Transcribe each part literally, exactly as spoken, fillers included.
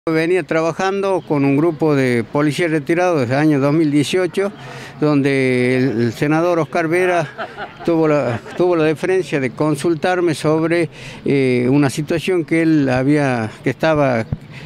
Venía trabajando con un grupo de policías retirados desde el año dos mil dieciocho, donde el, el senador Oscar Vera tuvo la, tuvo la deferencia de consultarme sobre eh, una situación que él había, que estaba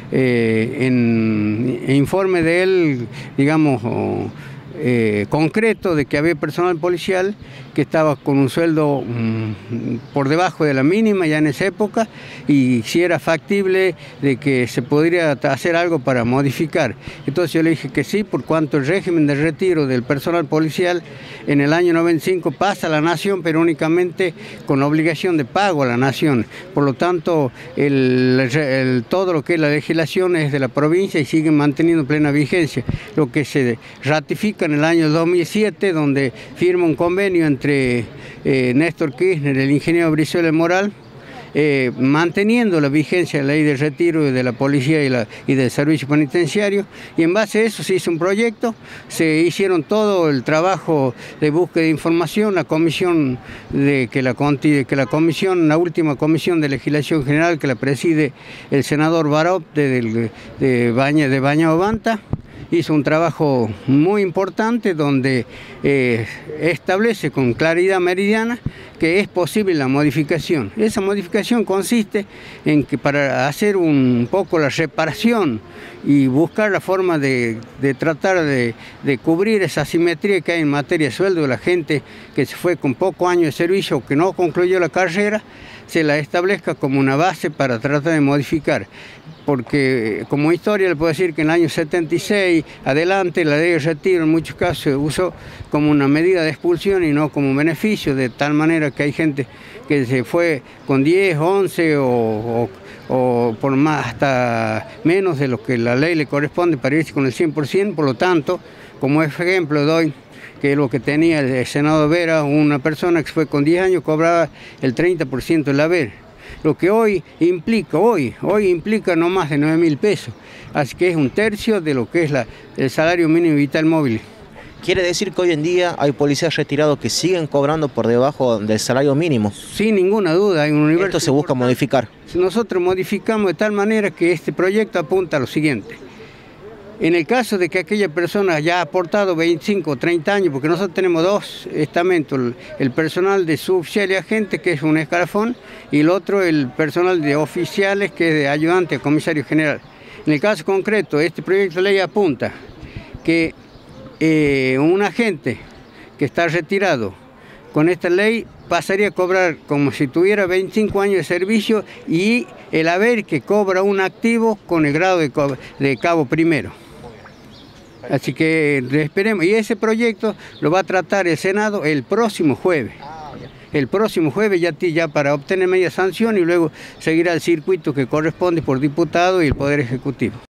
eh, en, en informe de él, digamos, oh, Eh, concreto, de que había personal policial que estaba con un sueldo mmm, por debajo de la mínima ya en esa época, y si era factible de que se podría hacer algo para modificar. Entonces yo le dije que sí, por cuanto el régimen de retiro del personal policial en el año noventa y cinco pasa a la nación, pero únicamente con obligación de pago a la nación. Por lo tanto, el, el, todo lo que es la legislación es de la provincia y sigue manteniendo plena vigencia. Lo que se ratifica en el año dos mil siete, donde firma un convenio entre eh, Néstor Kirchner, el ingeniero Brizuela Moral, eh, manteniendo la vigencia de la ley de retiro de la policía y, la, y del servicio penitenciario, y en base a eso se hizo un proyecto, se hicieron todo el trabajo de búsqueda de información, la comisión de que la, que la comisión, la última comisión de legislación general que la preside el senador Barop de, de, de, Baña, de Bañado Banta, hizo un trabajo muy importante donde eh, establece con claridad meridiana que es posible la modificación. Esa modificación consiste en que para hacer un poco la reparación y buscar la forma de, de tratar de, de cubrir esa asimetría que hay en materia de sueldo de la gente que se fue con pocos años de servicio o que no concluyó la carrera, se la establezca como una base para tratar de modificar. Porque como historia le puedo decir que en el año setenta y seis adelante la ley de retiro en muchos casos se usó como una medida de expulsión y no como un beneficio, de tal manera que hay gente que se fue con diez, once o, o, o por más hasta menos de lo que la ley le corresponde para irse con el cien por ciento. Por lo tanto, como ejemplo doy que lo que tenía el senador Vera, una persona que fue con diez años cobraba el treinta por ciento del haber. Lo que hoy implica, hoy, hoy implica no más de nueve mil pesos, así que es un tercio de lo que es la, el salario mínimo vital móvil. ¿Quiere decir que hoy en día hay policías retirados que siguen cobrando por debajo del salario mínimo? Sin ninguna duda, hay un universo. Esto se busca modificar. Nosotros modificamos de tal manera que este proyecto apunta a lo siguiente. En el caso de que aquella persona haya aportado veinticinco o treinta años, porque nosotros tenemos dos estamentos, el, el personal de suboficial y agente, que es un escalafón, y el otro el personal de oficiales, que es de ayudante a comisario general. En el caso concreto, este proyecto de ley apunta que eh, un agente que está retirado con esta ley pasaría a cobrar como si tuviera veinticinco años de servicio y el haber que cobra un activo con el grado de, de cabo primero. Así que esperemos, y ese proyecto lo va a tratar el Senado el próximo jueves. El próximo jueves ya, ya para obtener media sanción y luego seguirá el circuito que corresponde por diputado y el Poder Ejecutivo.